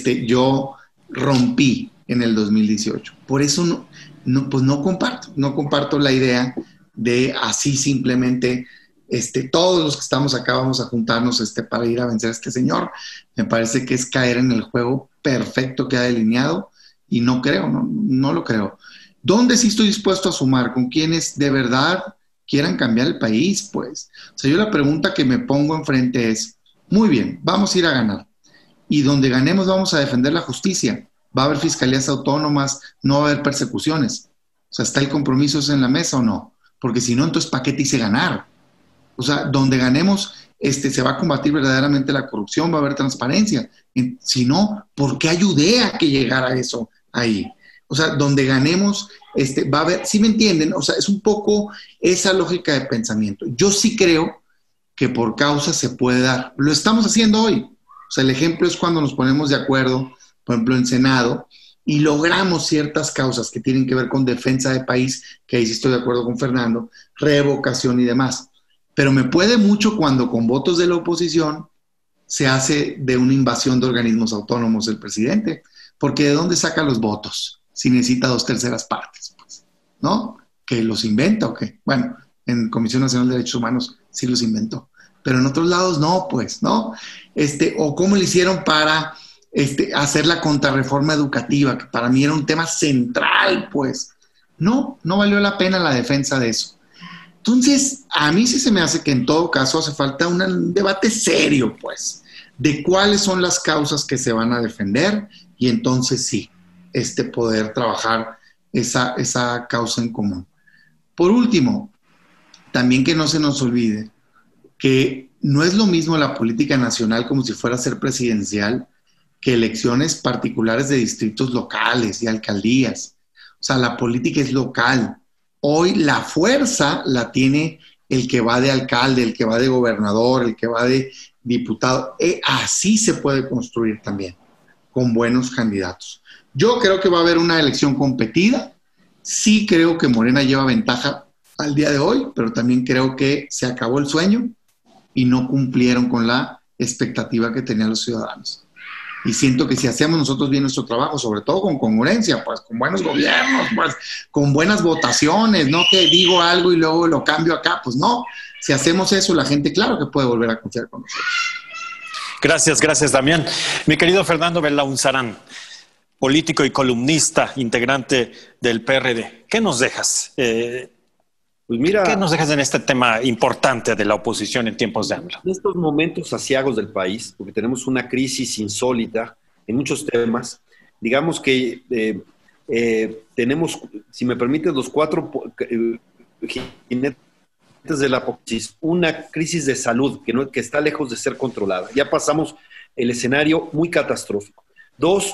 yo rompí en el 2018. Por eso no comparto la idea de así simplemente todos los que estamos acá vamos a juntarnos para ir a vencer a este señor. Me parece que es caer en el juego perfecto que ha delineado y no lo creo. ¿Dónde sí estoy dispuesto a sumar? ¿Con quienes de verdad quieran cambiar el país? Pues, o sea, yo la pregunta que me pongo enfrente es, muy bien, vamos a ir a ganar. Y donde ganemos vamos a defender la justicia. Va a haber fiscalías autónomas, no va a haber persecuciones. O sea, ¿está el compromiso en la mesa o no? Porque si no, entonces, ¿para qué te hice ganar? O sea, donde ganemos, se va a combatir verdaderamente la corrupción, va a haber transparencia. Si no, ¿por qué ayudé a que llegara eso ahí? O sea, donde ganemos, va a haber, ¿sí me entienden? O sea, es un poco esa lógica de pensamiento. Yo sí creo que por causa se puede dar. Lo estamos haciendo hoy. O sea, el ejemplo es cuando nos ponemos de acuerdo, por ejemplo, en Senado, y logramos ciertas causas que tienen que ver con defensa de país, que ahí sí estoy de acuerdo con Fernando, revocación y demás. Pero me puede mucho cuando con votos de la oposición se hace de una invasión de organismos autónomos el presidente, porque ¿de dónde saca los votos? Si necesita 2/3 partes, pues, ¿no? ¿Que los inventa o qué? Bueno, en Comisión Nacional de Derechos Humanos sí los inventó, pero en otros lados no, pues, ¿no? O cómo le hicieron para hacer la contrarreforma educativa, que para mí era un tema central, pues. No valió la pena la defensa de eso. Entonces, a mí sí se me hace que en todo caso hace falta un debate serio, pues, de cuáles son las causas que se van a defender y entonces sí, poder trabajar esa causa en común. Por último, también que no se nos olvide que no es lo mismo la política nacional como si fuera a ser presidencial que elecciones particulares de distritos locales y alcaldías. O sea, la política es local. Hoy la fuerza la tiene el que va de alcalde, el que va de gobernador, el que va de diputado. Así se puede construir también, con buenos candidatos. Yo creo que va a haber una elección competida. Sí creo que Morena lleva ventaja al día de hoy, pero también creo que se acabó el sueño y no cumplieron con la expectativa que tenían los ciudadanos. Y siento que si hacemos nosotros bien nuestro trabajo, sobre todo con congruencia, pues con buenos gobiernos, pues con buenas votaciones, no que digo algo y luego lo cambio acá, pues no. Si hacemos eso, la gente claro que puede volver a confiar con nosotros. Gracias, Damián. Mi querido Fernando Belaunzarán, político y columnista, integrante del PRD, ¿qué nos dejas? Pues mira, ¿qué nos dejas en este tema importante de la oposición en tiempos de AMLO? en estos momentos aciagos del país, porque tenemos una crisis insólita en muchos temas, digamos que tenemos, si me permites, los cuatro jinetes de la apocalipsis, una crisis de salud que está lejos de ser controlada. Ya pasamos el escenario muy catastrófico. Dos,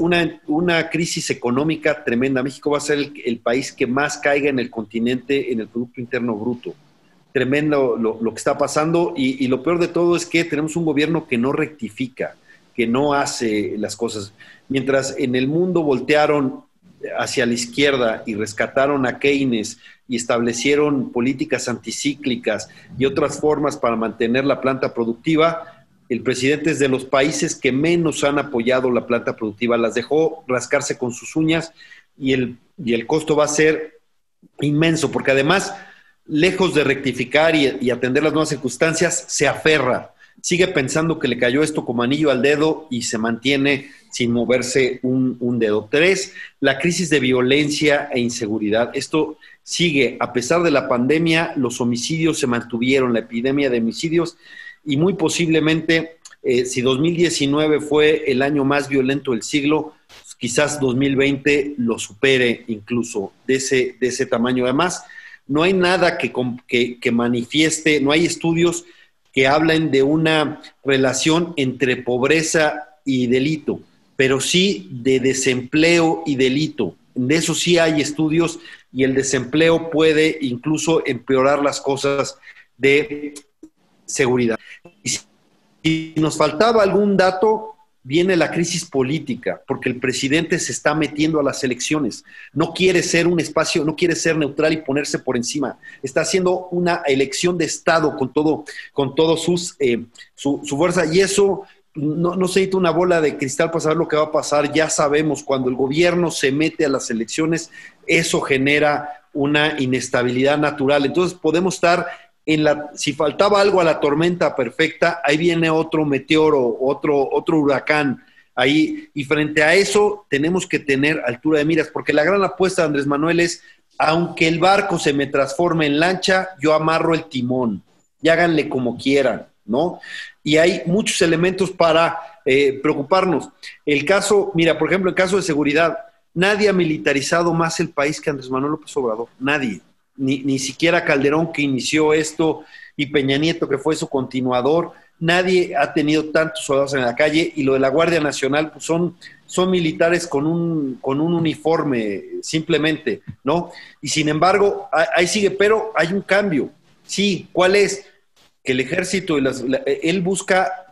una crisis económica tremenda. México va a ser el país que más caiga en el continente en el Producto Interno Bruto. Tremendo lo que está pasando y lo peor de todo es que tenemos un gobierno que no rectifica, que no hace las cosas. Mientras en el mundo voltearon hacia la izquierda y rescataron a Keynes y establecieron políticas anticíclicas y otras formas para mantener la planta productiva, el presidente es de los países que menos han apoyado la planta productiva, las dejó rascarse con sus uñas y el costo va a ser inmenso, porque además, lejos de rectificar y atender las nuevas circunstancias, se aferra, sigue pensando que le cayó esto como anillo al dedo y se mantiene sin moverse un dedo. Tres, la crisis de violencia e inseguridad. Esto sigue, a pesar de la pandemia, los homicidios se mantuvieron, la epidemia de homicidios, y muy posiblemente, si 2019 fue el año más violento del siglo, quizás 2020 lo supere incluso de ese tamaño. Además, no hay nada que manifieste, no hay estudios que hablen de una relación entre pobreza y delito, pero sí de desempleo y delito. De eso sí hay estudios y el desempleo puede incluso empeorar las cosas de seguridad. Y si nos faltaba algún dato, viene la crisis política, porque el presidente se está metiendo a las elecciones. No quiere ser un espacio, no quiere ser neutral y ponerse por encima. Está haciendo una elección de Estado con todo su fuerza, y eso no se necesita una bola de cristal para saber lo que va a pasar. Ya sabemos, cuando el gobierno se mete a las elecciones, eso genera una inestabilidad natural. Entonces podemos estar si faltaba algo a la tormenta perfecta, ahí viene otro meteoro, otro huracán ahí, y frente a eso tenemos que tener altura de miras, porque la gran apuesta de Andrés Manuel es, aunque el barco se me transforme en lancha, yo amarro el timón, y háganle como quieran, ¿no? Y hay muchos elementos para preocuparnos. Mira, por ejemplo, el caso de seguridad, nadie ha militarizado más el país que Andrés Manuel López Obrador, nadie. Ni siquiera Calderón, que inició esto, y Peña Nieto, que fue su continuador. Nadie ha tenido tantos soldados en la calle, y lo de la Guardia Nacional, pues son militares con un uniforme, simplemente, ¿no? Y sin embargo, ahí sigue, pero hay un cambio. Sí, ¿cuál es? Que el ejército, él busca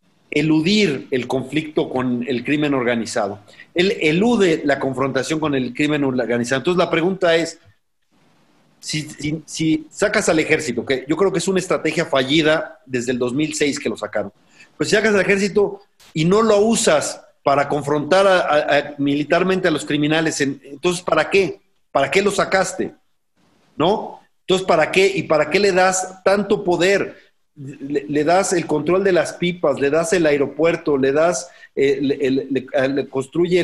eludir el conflicto con el crimen organizado. Él elude la confrontación con el crimen organizado. Entonces la pregunta es, si sacas al ejército, que yo creo que es una estrategia fallida desde el 2006 que lo sacaron, pues si sacas al ejército y no lo usas para confrontar militarmente a los criminales, entonces ¿para qué? ¿Para qué lo sacaste? ¿No? Entonces ¿para qué? ¿Y para qué le das tanto poder? Le das el control de las pipas, le das el aeropuerto, le das, le construye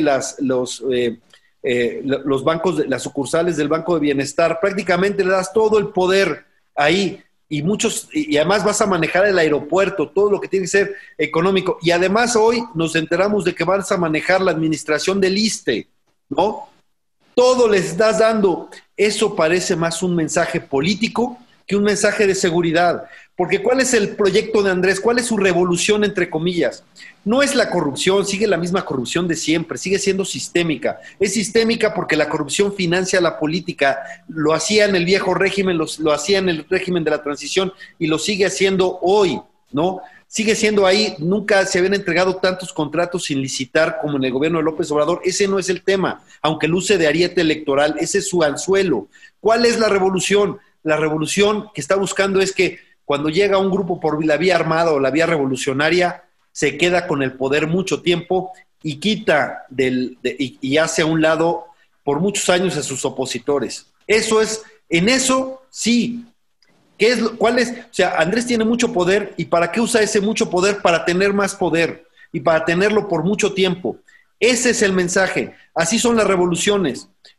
los bancos, las sucursales del Banco de Bienestar, prácticamente le das todo el poder ahí, y además vas a manejar el aeropuerto, todo lo que tiene que ser económico, y además hoy nos enteramos de que vas a manejar la administración del ISSSTE, ¿no? Todo les estás dando. Eso parece más un mensaje político que un mensaje de seguridad. Porque ¿cuál es el proyecto de Andrés? ¿Cuál es su revolución, entre comillas? No es la corrupción, sigue la misma corrupción de siempre, sigue siendo sistémica. Es sistémica porque la corrupción financia la política. Lo hacía en el viejo régimen, lo hacía en el régimen de la transición y lo sigue haciendo hoy, ¿no? Sigue siendo ahí. Nunca se habían entregado tantos contratos sin licitar como en el gobierno de López Obrador. Ese no es el tema, aunque luce de ariete electoral, ese es su anzuelo. ¿Cuál es la revolución? La revolución que está buscando es que cuando llega un grupo por la vía armada o la vía revolucionaria, se queda con el poder mucho tiempo y quita y hace a un lado por muchos años a sus opositores. Eso es, en eso sí. ¿Cuál es? O sea, Andrés tiene mucho poder, ¿y para qué usa ese mucho poder? Para tener más poder y para tenerlo por mucho tiempo. Ese es el mensaje. Así son las revoluciones.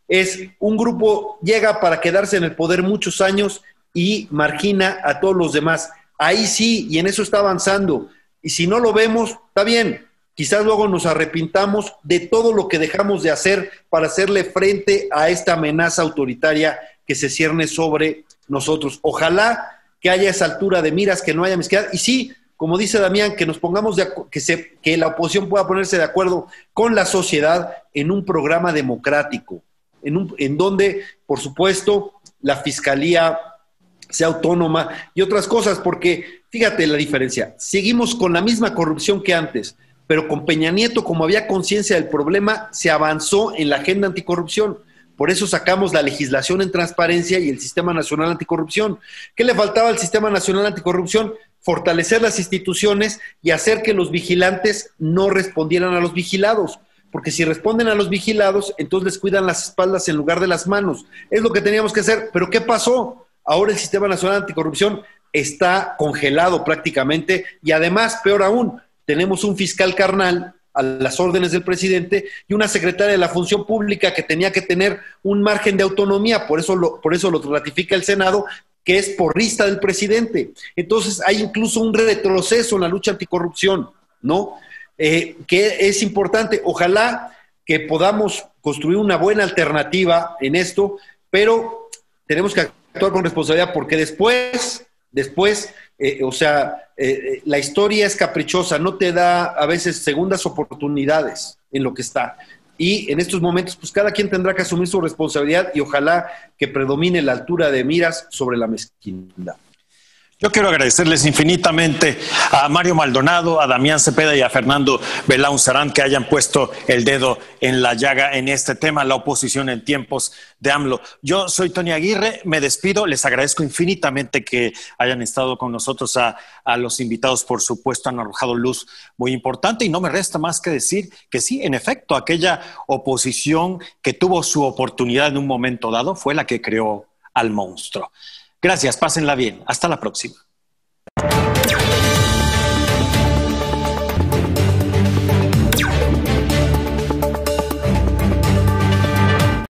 es un grupo llega para quedarse en el poder muchos años y margina a todos los demás. Ahí sí, y en eso está avanzando. Y si no lo vemos, está bien. Quizás luego nos arrepintamos de todo lo que dejamos de hacer para hacerle frente a esta amenaza autoritaria que se cierne sobre nosotros. Ojalá que haya esa altura de miras, que no haya mezquindad. Y sí, como dice Damián, que nos pongamos que la oposición pueda ponerse de acuerdo con la sociedad en un programa democrático, en donde, por supuesto, la fiscalía sea autónoma y otras cosas, porque fíjate la diferencia. Seguimos con la misma corrupción que antes, pero con Peña Nieto, como había conciencia del problema, se avanzó en la agenda anticorrupción. Por eso sacamos la legislación en transparencia y el Sistema Nacional Anticorrupción. ¿Qué le faltaba al Sistema Nacional Anticorrupción? Fortalecer las instituciones y hacer que los vigilantes no respondieran a los vigilados. Porque si responden a los vigilados, entonces les cuidan las espaldas en lugar de las manos. Es lo que teníamos que hacer. ¿Pero qué pasó? Ahora el Sistema Nacional Anticorrupción está congelado prácticamente y además, peor aún, tenemos un fiscal carnal a las órdenes del presidente y una secretaria de la Función Pública que tenía que tener un margen de autonomía, por eso lo ratifica el Senado, que es porrista del presidente. Entonces hay incluso un retroceso en la lucha anticorrupción, ¿no? Que es importante. Ojalá que podamos construir una buena alternativa en esto, pero tenemos que actuar con responsabilidad porque después la historia es caprichosa, no te da a veces segundas oportunidades en lo que está. Y en estos momentos, pues cada quien tendrá que asumir su responsabilidad y ojalá que predomine la altura de miras sobre la mezquindad. Yo quiero agradecerles infinitamente a Mario Maldonado, a Damián Cepeda y a Fernando Belaunzarán que hayan puesto el dedo en la llaga en este tema, la oposición en tiempos de AMLO. Yo soy Tony Aguirre, me despido, les agradezco infinitamente que hayan estado con nosotros, a los invitados, por supuesto, han arrojado luz muy importante y no me resta más que decir que sí, en efecto, aquella oposición que tuvo su oportunidad en un momento dado fue la que creó al monstruo. Gracias, pásenla bien. Hasta la próxima.